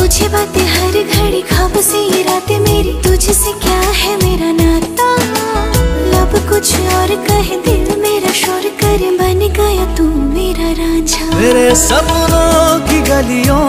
तुझे बातें हर घड़ी, ख्वाब से ये रातें मेरी, तुझसे क्या है मेरा नाता। लब कुछ और कहे, दिल मेरा शोर करे, बन गया तू मेरा रांझा। मेरे सपनों की गलियों